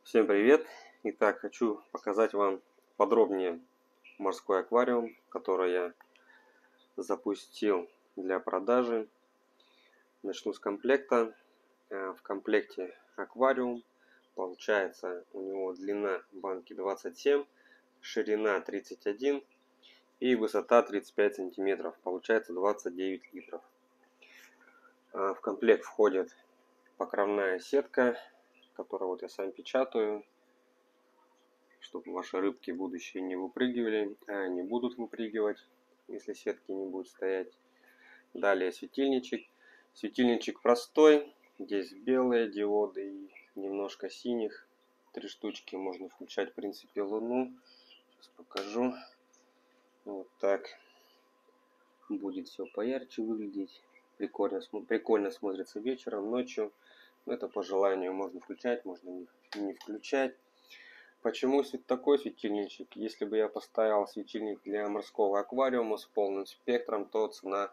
Всем привет! Итак, хочу показать вам подробнее морской аквариум, который я запустил для продажи. Начну с комплекта. В комплекте аквариум. Получается, у него длина банки 27, ширина 31 и высота 35 сантиметров. Получается 29 литров. В комплект входит покровная сетка, которую вот я сам печатаю, чтобы ваши рыбки будущие не выпрыгивали, а они будут выпрыгивать, если сетки не будет стоять. Далее светильничек. Светильничек простой, здесь белые диоды и немножко синих. 3 штучки, можно включать в принципе луну. Сейчас покажу. Вот так будет все поярче выглядеть. Прикольно смотрится вечером, ночью. Но это по желанию, можно включать, можно не включать. Почему такой светильничек? Если бы я поставил светильник для морского аквариума с полным спектром, то цена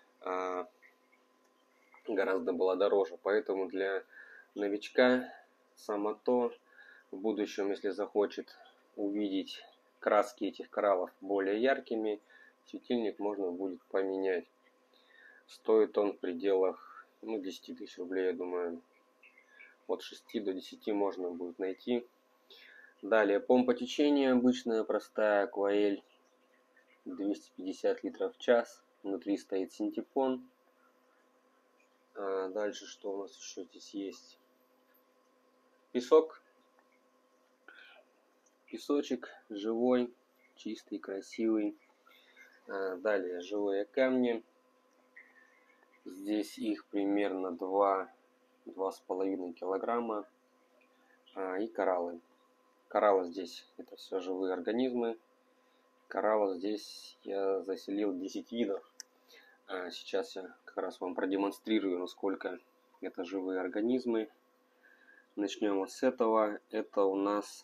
гораздо была дороже. Поэтому для новичка само то, в будущем, если захочет увидеть краски этих кораллов более яркими, светильник можно будет поменять. Стоит он в пределах 10 тысяч рублей, я думаю. От 6 до 10 можно будет найти. Далее помпа течения обычная, простая, Aquael, 250 литров в час. Внутри стоит синтепон. Дальше что у нас еще здесь есть? Песок. Песочек живой, чистый, красивый. Далее живые камни. Здесь их примерно 2-2,5 килограмма. И кораллы. Кораллы здесь это все живые организмы. Кораллов здесь я заселил 10 видов. Сейчас я как раз вам продемонстрирую, насколько это живые организмы. Начнем вот с этого. Это у нас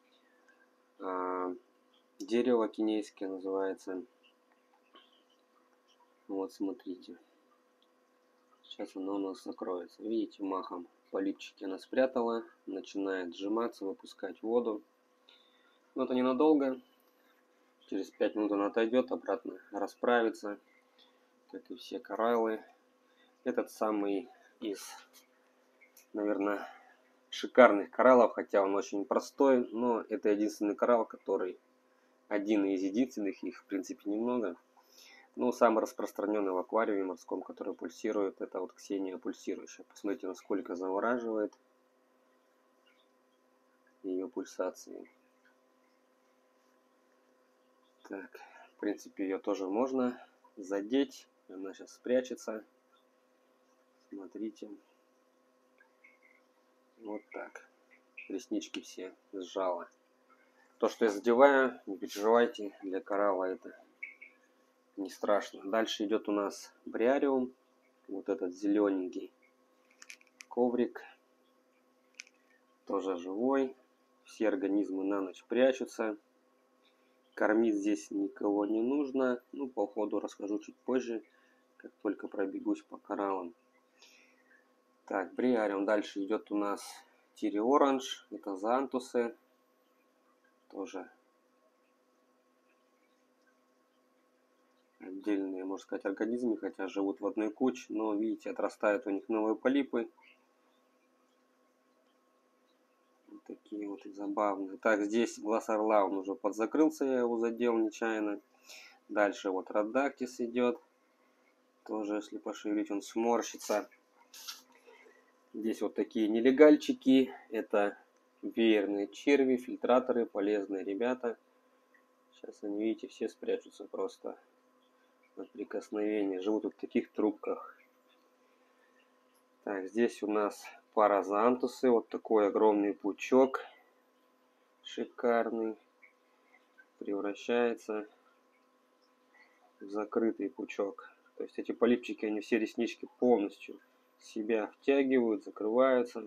дерево кинейское называется. Вот смотрите. Сейчас оно у нас закроется. Видите, махом полипчики она спрятала. Начинает сжиматься, выпускать воду. Но это ненадолго. Через 5 минут она отойдет, обратно расправится, как и все кораллы. Этот самый из, наверное, шикарных кораллов, хотя он очень простой, но это единственный коралл, который один из единственных, их в принципе немного. Но самый распространенный в аквариуме морском, который пульсирует, это вот Ксения пульсирующая. Посмотрите, насколько завораживает ее пульсации. Так, в принципе, ее тоже можно задеть. Она сейчас спрячется. Смотрите. Вот так. Реснички все сжала. То, что я задеваю, не переживайте, для коралла это не страшно. Дальше идет у нас бриариум. Вот этот зелененький коврик. Тоже живой. Все организмы на ночь прячутся. Кормить здесь никого не нужно. По ходу расскажу чуть позже, как только пробегусь по кораллам. Так, бриариум. Дальше идет у нас тиреоранж. Это зоантусы. Тоже отдельные, можно сказать, организмы, хотя живут в одной куче. Но, видите, отрастают у них новые полипы. Вот такие вот забавные. Так, здесь глаз орла, он уже подзакрылся, я его задел нечаянно. Дальше вот Родактис идет. Тоже, если пошевелить, он сморщится. Здесь вот такие нелегальчики. Это веерные черви, фильтраторы, полезные ребята. Сейчас они, видите, все спрячутся просто от прикосновения. Живут в таких трубках. Так, здесь у нас паразантусы. Вот такой огромный пучок. Шикарный. Превращается в закрытый пучок. То есть эти полипчики, они все реснички полностью себя втягивают, закрываются.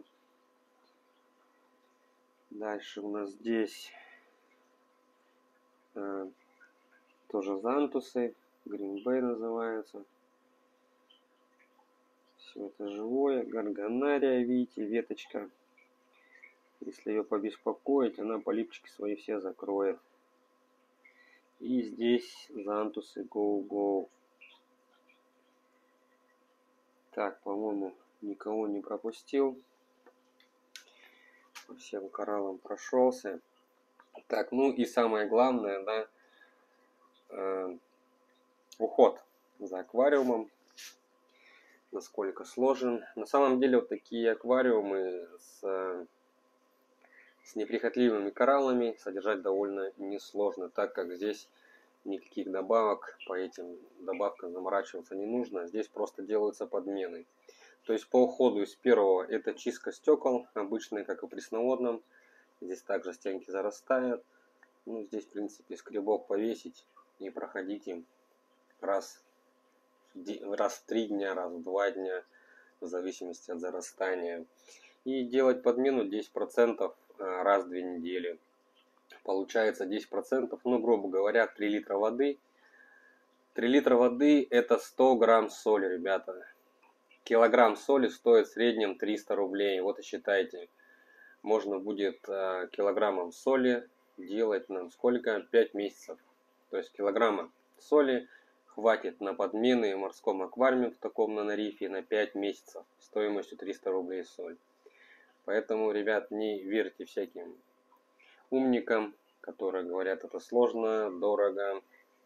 Дальше у нас здесь тоже зантусы, гринбей называются. Все это живое, горгонария, видите, веточка. Если ее побеспокоить, она полипчики свои все закроет. И здесь зантусы go-go. Так, по-моему, никого не пропустил. По всем кораллам прошелся. Так, ну и самое главное, да, уход за аквариумом. Насколько сложен. На самом деле вот такие аквариумы с неприхотливыми кораллами содержать довольно несложно, так как здесь никаких добавок, по этим добавкам заморачиваться не нужно. Здесь просто делаются подмены. То есть по уходу из первого это чистка стекол, обычная, как и пресноводном. Здесь также стенки зарастают. Ну, здесь, в принципе, скребок повесить и проходить им раз в 3 дня, раз в 2 дня, в зависимости от зарастания. И делать подмену 10% раз в 2 недели. Получается 10%, ну, грубо говоря, 3 литра воды. 3 литра воды это 100 грамм соли, ребята. Килограмм соли стоит в среднем 300 рублей. Вот и считайте. Можно будет килограммом соли делать нам сколько? 5 месяцев. То есть килограмма соли хватит на подмены в морском аквариуме в таком нанорифе на 5 месяцев стоимостью 300 рублей соль. Поэтому, ребят, не верьте всяким умникам, которые говорят, это сложно, дорого.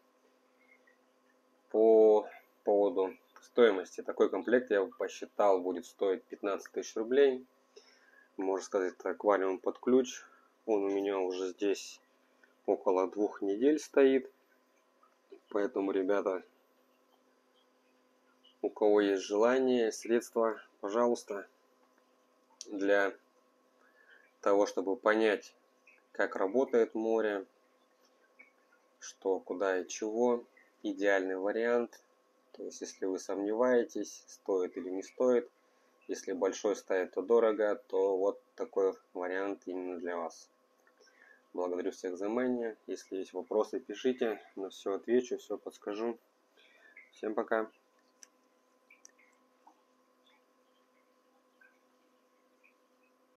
По поводу стоимости, такой комплект я посчитал будет стоить 15 тысяч рублей. Можно сказать, это аквариум под ключ. Он у меня уже здесь около 2 недель стоит. Поэтому, ребята, у кого есть желание, средства, пожалуйста, для того, чтобы понять, как работает море, что, куда и чего, идеальный вариант. То есть, если вы сомневаетесь, стоит или не стоит, если большой ставит, то дорого, то вот такой вариант именно для вас. Благодарю всех за внимание. Если есть вопросы, пишите. На все отвечу, все подскажу. Всем пока.